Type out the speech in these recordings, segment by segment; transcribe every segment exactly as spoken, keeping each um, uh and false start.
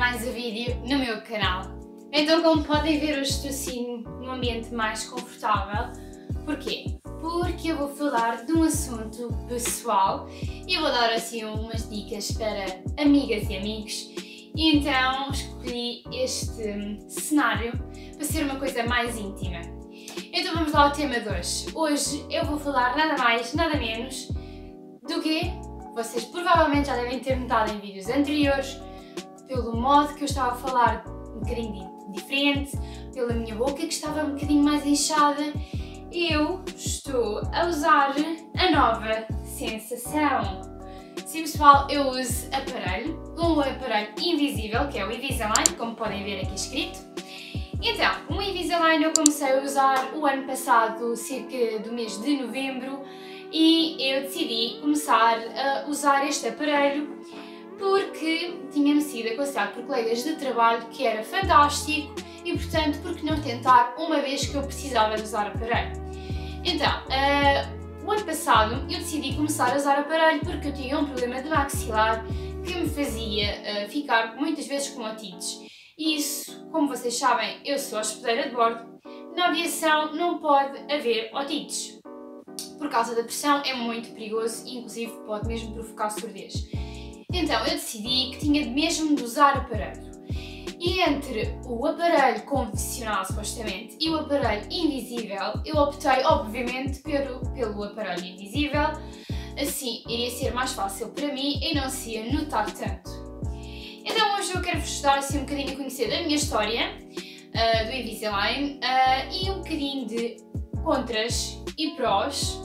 mais um vídeo no meu canal. Então, como podem ver, hoje estou assim num ambiente mais confortável. Porquê? Porque eu vou falar de um assunto pessoal e vou dar assim umas dicas para amigas e amigos. E então escolhi este cenário para ser uma coisa mais íntima. Então vamos lá ao tema de hoje. Hoje eu vou falar nada mais, nada menos do que vocês provavelmente já devem ter notado em vídeos anteriores, pelo modo que eu estava a falar um bocadinho diferente, pela minha boca que estava um bocadinho mais inchada. Eu estou a usar a nova sensação. Sim, pessoal, eu uso aparelho, um aparelho invisível, que é o Invisalign, como podem ver aqui escrito. Então, o Invisalign eu comecei a usar o ano passado, cerca do mês de novembro, e eu decidi começar a usar este aparelho porque tinha-me sido aconselhado por colegas de trabalho que era fantástico e, portanto, por que não tentar uma vez que eu precisava de usar aparelho. Então, uh, o ano passado eu decidi começar a usar aparelho porque eu tinha um problema de maxilar que me fazia uh, ficar muitas vezes com otites. E isso, como vocês sabem, eu sou hospedeira de bordo, na aviação não pode haver otites. Por causa da pressão é muito perigoso e inclusive pode mesmo provocar surdez. Então eu decidi que tinha mesmo de usar aparelho. E entre o aparelho convencional, supostamente, e o aparelho invisível, eu optei, obviamente, pelo, pelo aparelho invisível. Assim, iria ser mais fácil para mim e não se ia notar tanto. Então hoje eu quero-vos dar assim, um bocadinho a conhecer da minha história, uh, do Invisalign, uh, e um bocadinho de contras e prós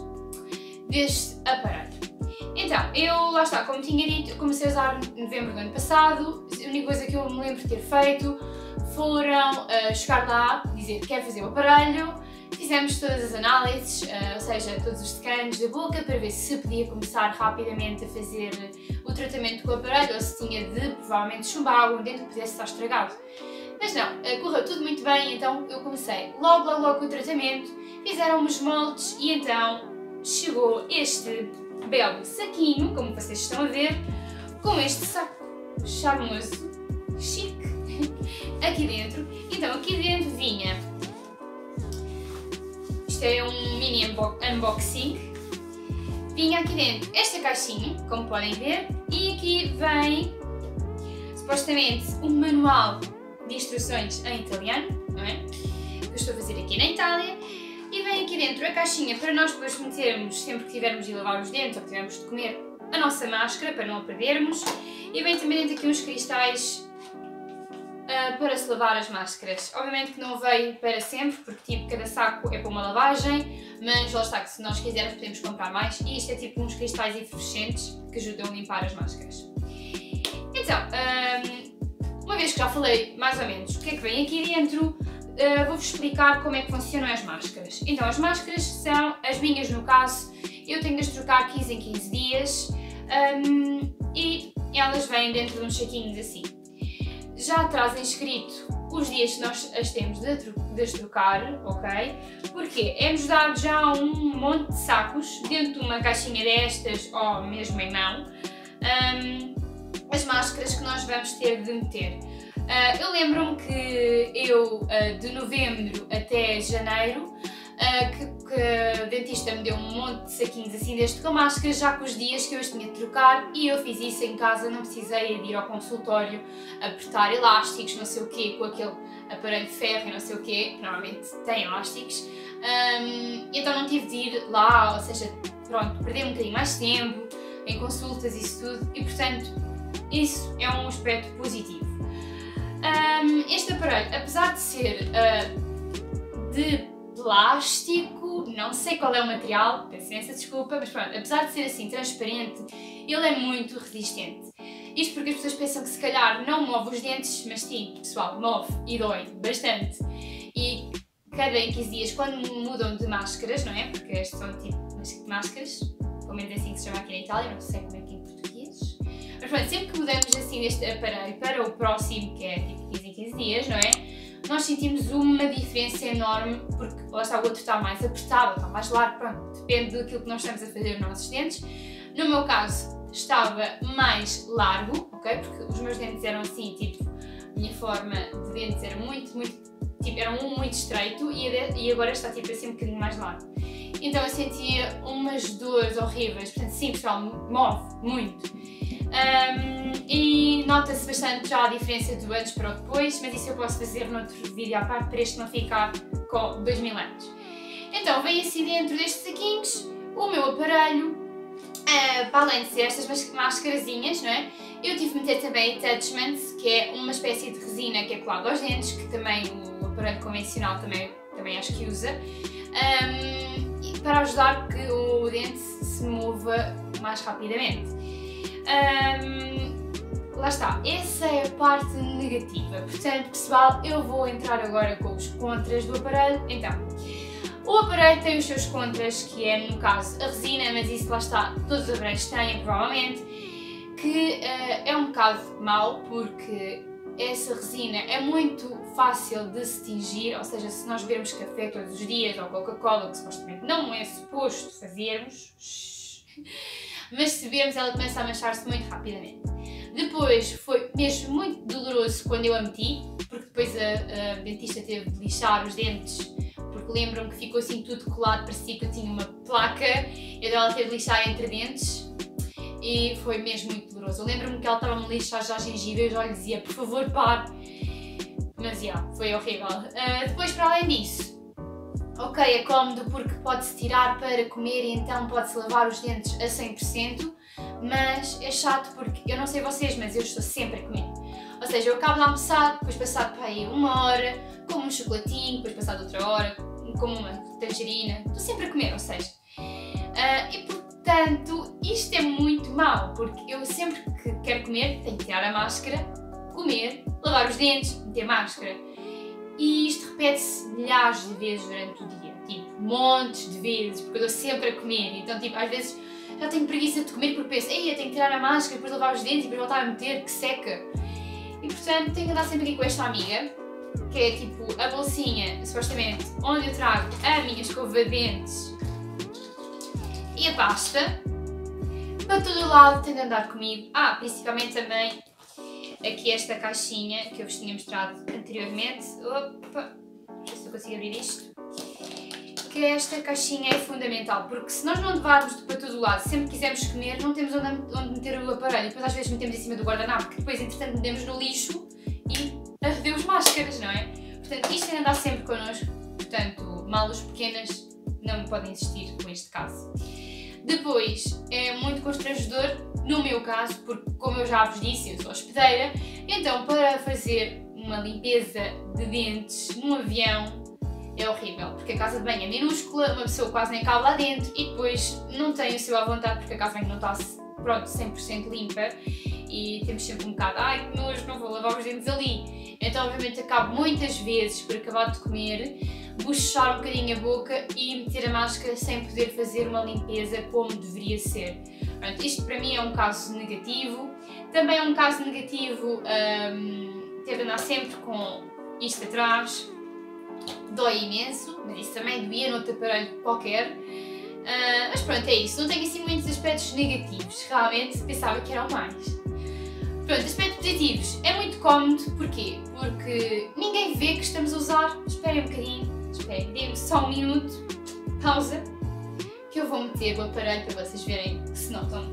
deste aparelho. Então, eu, lá está, como tinha dito, comecei a usar em novembro do ano passado. A única coisa que eu me lembro de ter feito foram uh, chegar lá, dizer que quero fazer o aparelho, fizemos todas as análises, uh, ou seja, todos os scans da boca para ver se podia começar rapidamente a fazer o tratamento com o aparelho ou se tinha de, provavelmente, chumbar algum dente que pudesse estar estragado. Mas não, uh, correu tudo muito bem, então eu comecei logo, logo, logo com o tratamento, fizeram-me os moldes e então chegou este belo saquinho, como vocês estão a ver, com este saco charmoso, chique, aqui dentro. Então aqui dentro vinha, isto é um mini unboxing, vinha aqui dentro esta caixinha, como podem ver, e aqui vem supostamente um manual de instruções em italiano, não é? Que eu estou a fazer aqui na Itália. E vem aqui dentro a caixinha para nós depois metermos sempre que tivermos de lavar os dentes ou que tivermos de comer a nossa máscara para não a perdermos. E vem também dentro aqui uns cristais uh, para se lavar as máscaras. Obviamente que não veio para sempre, porque tipo cada saco é para uma lavagem, mas lá está que se nós quisermos podemos comprar mais. E isto é tipo uns cristais efervescentes que ajudam a limpar as máscaras. Então, um, uma vez que já falei mais ou menos o que é que vem aqui dentro, Uh, vou-vos explicar como é que funcionam as máscaras. Então, as máscaras são, as minhas no caso, eu tenho de as trocar quinze em quinze dias um, e elas vêm dentro de uns saquinhos assim. Já trazem escrito os dias que nós as temos de, de as trocar, ok? Porque é-nos dado já um monte de sacos dentro de uma caixinha destas ou mesmo em mão, um, as máscaras que nós vamos ter de meter. Uh, eu lembro-me que eu, uh, de novembro até janeiro, uh, que, que a dentista me deu um monte de saquinhos assim deste com máscaras, já com os dias que eu as tinha de trocar, e eu fiz isso em casa, não precisei de ir ao consultório, apertar elásticos, não sei o quê, com aquele aparelho de ferro e não sei o quê, que normalmente tem elásticos, um, então não tive de ir lá, ou seja, pronto, perder um bocadinho mais tempo em consultas e isso tudo, e portanto, isso é um aspecto positivo. Um, este aparelho, apesar de ser uh, de plástico, não sei qual é o material, peço imensa desculpa, mas pronto, apesar de ser assim transparente, ele é muito resistente. Isto porque as pessoas pensam que se calhar não move os dentes, mas sim, pessoal, move e dói bastante. E cada quinze dias, quando mudam de máscaras, não é? Porque estas são tipo máscaras, pelo menos é assim que se chama aqui na Itália, não sei como é que é em português. Mas pronto, sempre que mudamos assim deste aparelho para o próximo, que é tipo quinze em quinze dias, não é? Nós sentimos uma diferença enorme, porque lá está, o outro está mais apertado, está mais largo, pronto, depende daquilo que nós estamos a fazer nos nossos dentes. No meu caso, estava mais largo, ok? Porque os meus dentes eram assim, tipo, minha forma de dentes era muito, muito, tipo, era um muito estreito e, e agora está tipo assim um bocadinho mais largo. Então eu sentia umas dores horríveis, portanto sim pessoal, move muito. Um, e nota-se bastante já a diferença do antes para o depois, mas isso eu posso fazer noutro vídeo à parte para este não ficar com dois mil anos. Então vem assim dentro destes saquinhos o meu aparelho, uh, para além de ser estas máscarazinhas, não é? Eu tive de meter também attachment, que é uma espécie de resina que é colada aos dentes, que também o aparelho convencional também, também acho que usa, um, para ajudar que o dente se mova mais rapidamente. Um, lá está, essa é a parte negativa, portanto pessoal, eu vou entrar agora com os contras do aparelho. Então, o aparelho tem os seus contras, que é no caso a resina, mas isso lá está, todos os aparelhos têm provavelmente, que uh, é um bocado mau porque essa resina é muito fácil de se tingir, ou seja, se nós bebermos café todos os dias ou Coca-Cola, que supostamente não é suposto fazermos, mas se bebermos ela começa a manchar-se muito rapidamente. Depois foi mesmo muito doloroso quando eu a meti, porque depois a, a dentista teve de lixar os dentes, porque lembram-me que ficou assim tudo colado, parecia que eu tinha uma placa, então ela teve de lixar entre dentes e foi mesmo muito doloroso. Eu lembro-me que ela estava-me a lixar já a gengiva e eu já lhe dizia, por favor pare, mas já, yeah, foi horrível. Uh, depois para além disso, ok, é cómodo porque pode-se tirar para comer e então pode-se lavar os dentes a cem por cento, mas é chato porque, eu não sei vocês, mas eu estou sempre a comer. Ou seja, eu acabo de almoçar, depois passado para aí uma hora, como um chocolatinho, depois passado outra hora, como uma tangerina, estou sempre a comer, ou seja. Uh, e portanto, isto é muito mau, porque eu sempre que quero comer, tenho que tirar a máscara, comer, lavar os dentes, meter máscara. E isto repete-se milhares de vezes durante o dia, tipo, montes de vezes, porque eu estou sempre a comer, então tipo, às vezes já tenho preguiça de comer porque penso, ei, eu tenho que tirar a máscara, depois lavar os dentes e depois voltar a meter, que seca. E portanto tenho que andar sempre aqui com esta amiga, que é tipo a bolsinha, supostamente, onde eu trago a minha escova de dentes e a pasta. Para todo lado tem de andar comigo, ah, principalmente também aqui esta caixinha que eu vos tinha mostrado anteriormente. Opa, não sei se eu consigo abrir isto. Que esta caixinha é fundamental, porque se nós não levarmos para todo o lado, sempre que quisermos comer, não temos onde, onde meter o aparelho. Depois às vezes metemos em cima do guardanapo, que depois entretanto metemos no lixo e arredemos máscaras, não é? Portanto, isto tem de andar sempre connosco, portanto, malas pequenas não podem existir com este caso. Depois, é muito constrangedor, no meu caso, porque como eu já vos disse, eu sou hospedeira, então para fazer uma limpeza de dentes num avião é horrível, porque a casa de banho é minúscula, uma pessoa quase nem cabe lá dentro e depois não tem o seu à vontade porque a casa de banho não está, pronto, cem por cento limpa e temos sempre um bocado, ai que nojo, não vou lavar os dentes ali. Então obviamente acabo muitas vezes por acabar de comer, bochechar um bocadinho a boca e meter a máscara sem poder fazer uma limpeza como deveria ser. Pronto, isto para mim é um caso negativo. Também é um caso negativo um, ter de andar sempre com isto atrás. Dói imenso, mas isso também doía noutro aparelho qualquer. Uh, mas pronto, é isso. Não tenho assim muitos aspectos negativos. Realmente pensava que eram mais. Pronto, aspectos positivos. É muito cómodo. Porquê? Porque ninguém vê que estamos a usar. Esperem um bocadinho. Esperem, dê-me só um minuto. Pausa. Que eu vou meter o aparelho para vocês verem que se notam.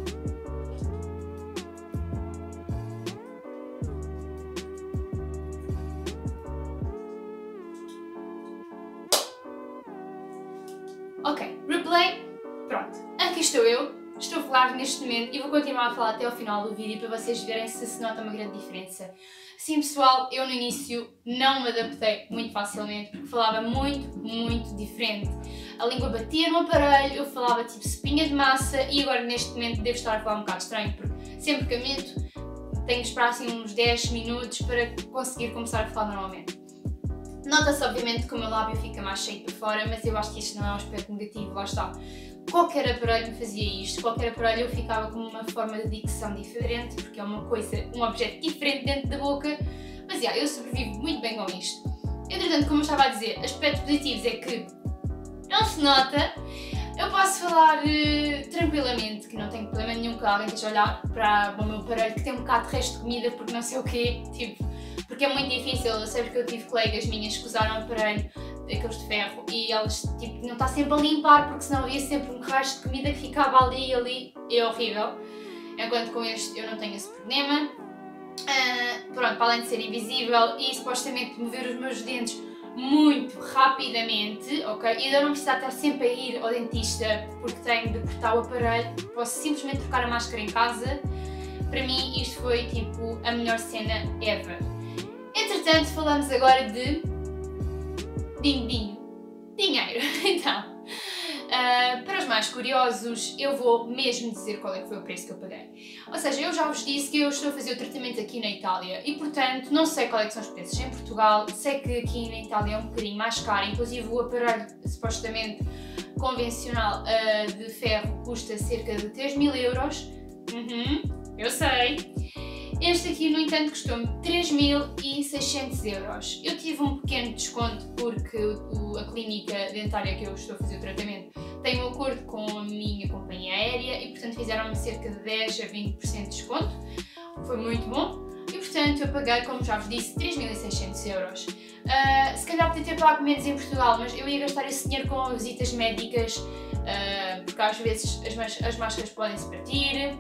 Ok, replay, pronto, aqui estou eu, estou a falar neste momento e vou continuar a falar até ao final do vídeo para vocês verem se se nota uma grande diferença. Sim pessoal, eu no início não me adaptei muito facilmente porque falava muito, muito diferente. A língua batia no aparelho, eu falava tipo sopinha de massa e agora neste momento devo estar a falar um bocado estranho porque sempre que eu meto tenho que esperar assim uns dez minutos para conseguir começar a falar normalmente. Nota-se obviamente que o meu lábio fica mais cheio para fora, mas eu acho que isto não é um aspecto negativo, lá está. Qualquer aparelho me fazia isto, qualquer aparelho eu ficava com uma forma de dicção diferente, porque é uma coisa, um objeto diferente dentro da boca, mas yeah, eu sobrevivo muito bem com isto. Entretanto, como eu estava a dizer, aspectos positivos é que não se nota, eu posso falar uh, tranquilamente, que não tenho problema nenhum que alguém esteja a olhar para o meu aparelho que tem um bocado de resto de comida porque não sei o quê, tipo, porque é muito difícil. Eu sei porque eu tive colegas minhas que usaram aparelho daqueles de ferro e elas tipo, não está sempre a limpar porque senão havia sempre um rastro de comida que ficava ali e ali, é horrível. Enquanto com este eu não tenho esse problema. Uh, pronto, para além de ser invisível e supostamente mover os meus dentes muito rapidamente, ok? E eu não precisar estar sempre a ir ao dentista porque tenho de cortar o aparelho, posso simplesmente trocar a máscara em casa. Para mim isto foi tipo a melhor cena ever. Entretanto, falamos agora de ding ding, dinheiro. Então, uh, para os mais curiosos, eu vou mesmo dizer qual é que foi o preço que eu paguei. Ou seja, eu já vos disse que eu estou a fazer o tratamento aqui na Itália e, portanto, não sei qual é que são os preços em Portugal. Sei que aqui na Itália é um bocadinho mais caro, inclusive o aparelho supostamente convencional uh, de ferro custa cerca de três mil euros. Uhum, eu sei. Este aqui, no entanto, custou-me três mil e seiscentos euros. Eu tive um pequeno desconto porque o, a clínica dentária que eu estou a fazer o tratamento tem um acordo com a minha companhia aérea e, portanto, fizeram-me cerca de dez a vinte por cento de desconto. Foi muito bom. E, portanto, eu paguei, como já vos disse, três mil e seiscentos euros. Uh, se calhar podia ter pago menos em Portugal, mas eu ia gastar esse dinheiro com visitas médicas, uh, porque às vezes as, as máscaras podem-se partir.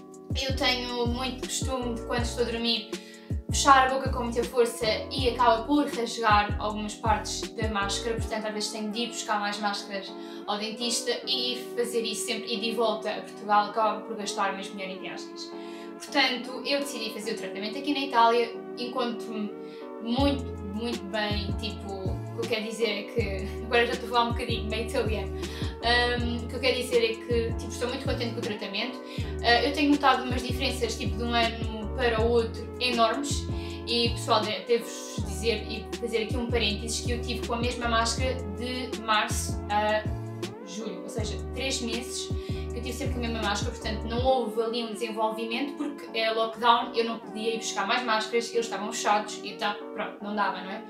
Eu tenho muito costume de, quando estou a dormir, fechar a boca com muita força e acaba por rasgar algumas partes da máscara, portanto às vezes tenho de ir buscar mais máscaras ao dentista e fazer isso sempre e de volta a Portugal acaba por gastar mesmo dinheiro em viagens. Portanto, eu decidi fazer o tratamento aqui na Itália, encontro-me muito, muito bem, tipo, o que eu quero dizer é que, agora já estou a falar um bocadinho meio italiano, um, o que eu quero dizer é que tipo, estou muito contente com o tratamento. Uh, eu tenho notado umas diferenças tipo, de um ano para o outro enormes e pessoal, devo-vos dizer e fazer aqui um parênteses que eu tive com a mesma máscara de março a julho, ou seja, três meses que eu tive sempre com a mesma máscara, portanto não houve ali um desenvolvimento porque era lockdown, eu não podia ir buscar mais máscaras, eles estavam fechados e então pronto, não dava, não é?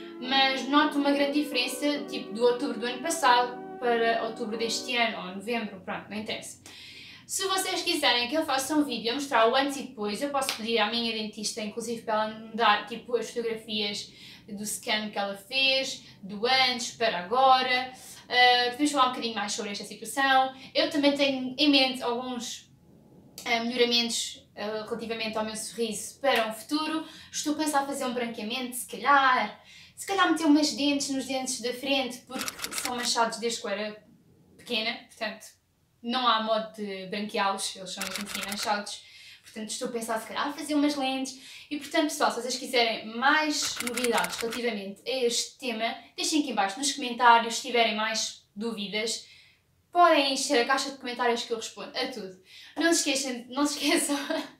Mas noto uma grande diferença tipo do outubro do ano passado para outubro deste ano ou novembro, pronto, não interessa. Se vocês quiserem que eu faça um vídeo a mostrar o antes e depois, eu posso pedir à minha dentista, inclusive para ela me dar tipo as fotografias do scan que ela fez, do antes para agora. Uh, podemos falar um bocadinho mais sobre esta situação. Eu também tenho em mente alguns uh, melhoramentos uh, relativamente ao meu sorriso para um futuro. Estou a pensar fazer um branqueamento, se calhar. Se calhar meter umas dentes nos dentes da frente, porque são manchados desde que eu era pequena, portanto não há modo de branqueá-los, eles são mesmo assim manchados. Portanto estou a pensar se calhar fazer umas lentes. E portanto pessoal, se vocês quiserem mais novidades relativamente a este tema, deixem aqui em baixo nos comentários. Se tiverem mais dúvidas, podem encher a caixa de comentários que eu respondo a tudo. Não se esqueçam, não se esqueçam,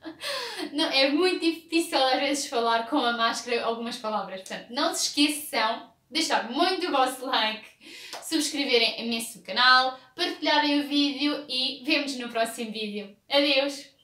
não, é muito difícil às vezes falar com a máscara algumas palavras, portanto não se esqueçam de deixar muito o vosso like, subscreverem imenso o canal, partilharem o vídeo e vemo-nos no próximo vídeo. Adeus!